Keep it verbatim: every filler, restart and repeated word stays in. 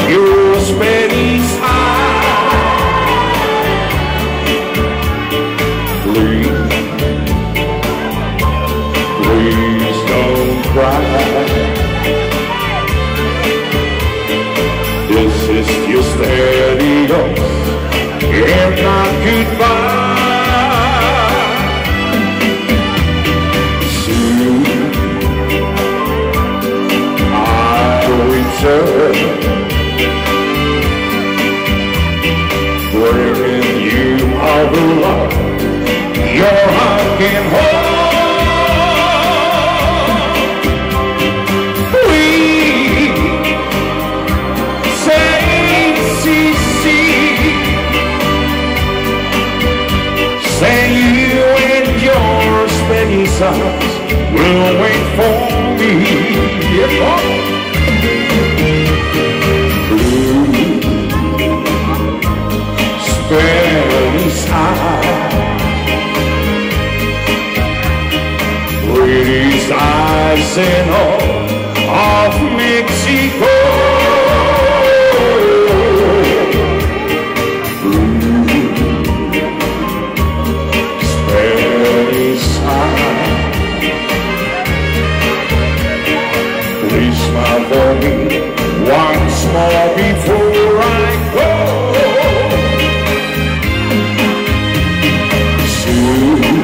your Spanish eye. Please, please don't cry. This is just adios and not goodbye. Soon I'll return, wherein you are the love your heart can hold. Say you and your Spanish sons will wait for me. Blue Spanish eyes, prettiest eyes in all of Mexico. Please smile for me once more before I go. Soon